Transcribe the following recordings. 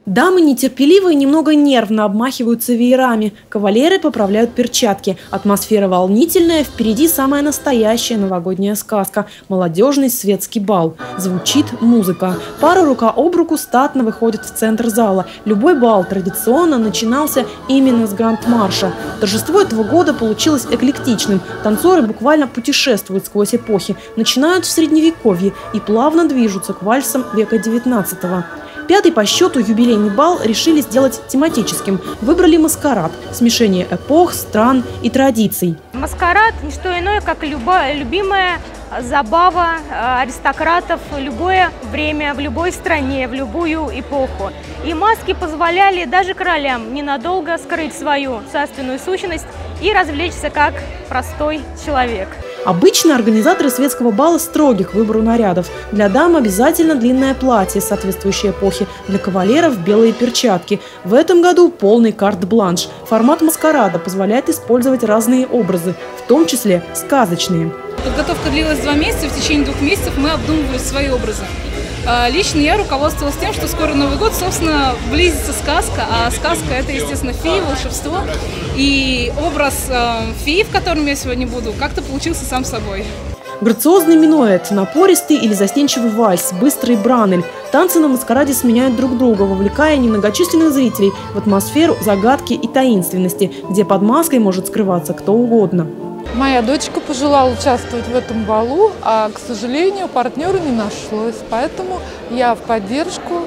Дамы нетерпеливо и немного нервно обмахиваются веерами. Кавалеры поправляют перчатки. Атмосфера волнительная, впереди самая настоящая новогодняя сказка – молодежный светский бал. Звучит музыка. Пара рука об руку статно выходит в центр зала. Любой бал традиционно начинался именно с гранд-марша. Торжество этого года получилось эклектичным. Танцоры буквально путешествуют сквозь эпохи, начинают в Средневековье и плавно движутся к вальсам века XIX. Пятый по счету юбилейный бал решили сделать тематическим. Выбрали маскарад – смешение эпох, стран и традиций. Маскарад – не что иное, как любимая забава аристократов в любое время, в любой стране, в любую эпоху. И маски позволяли даже королям ненадолго скрыть свою царственную сущность и развлечься как простой человек. Обычно организаторы светского бала строги к выбору нарядов. Для дам обязательно длинное платье соответствующей эпохи, для кавалеров белые перчатки. В этом году полный карт-бланш. Формат маскарада позволяет использовать разные образы, в том числе сказочные. Подготовка длилась 2 месяца, в течение 2 месяцев мы обдумывали свои образы. Лично я руководствовалась тем, что скоро Новый год, собственно, близится сказка, а сказка – это, естественно, феи, волшебство. И образ феи, в котором я сегодня буду, как-то получился сам собой. Грациозный минуэт, напористый или застенчивый вальс, быстрый бранель. Танцы на маскараде сменяют друг друга, вовлекая немногочисленных зрителей в атмосферу загадки и таинственности, где под маской может скрываться кто угодно. Моя дочка пожелала участвовать в этом балу, а, к сожалению, партнера не нашлось. Поэтому я в поддержку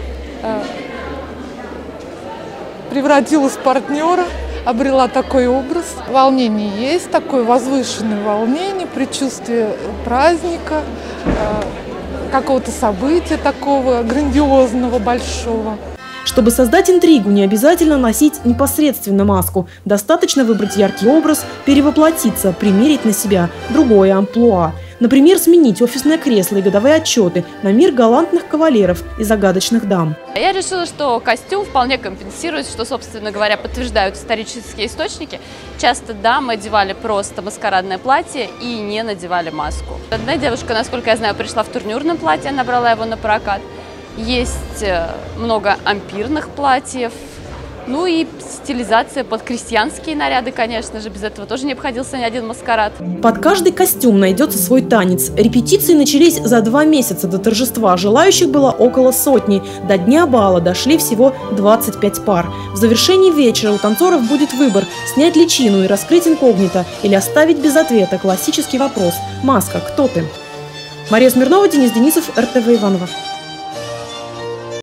превратилась в партнера, обрела такой образ. Волнение есть, такое возвышенное волнение, предчувствие праздника, какого-то события такого грандиозного, большого. Чтобы создать интригу, не обязательно носить непосредственно маску. Достаточно выбрать яркий образ, перевоплотиться, примерить на себя другое амплуа. Например, сменить офисное кресло и годовые отчеты на мир галантных кавалеров и загадочных дам. Я решила, что костюм вполне компенсирует, что, собственно говоря, подтверждают исторические источники. Часто дамы одевали просто маскарадное платье и не надевали маску. Одна девушка, насколько я знаю, пришла в турнюрном платье, она брала его на прокат. Есть много ампирных платьев, ну и стилизация под крестьянские наряды, конечно же, без этого тоже не обходился ни один маскарад. Под каждый костюм найдется свой танец. Репетиции начались за 2 месяца до торжества. Желающих было около 100. До дня бала дошли всего 25 пар. В завершении вечера у танцоров будет выбор – снять личину и раскрыть инкогнито или оставить без ответа классический вопрос – «Маска, кто ты?». Мария Смирнова, Денис Денисов, РТВ Иваново.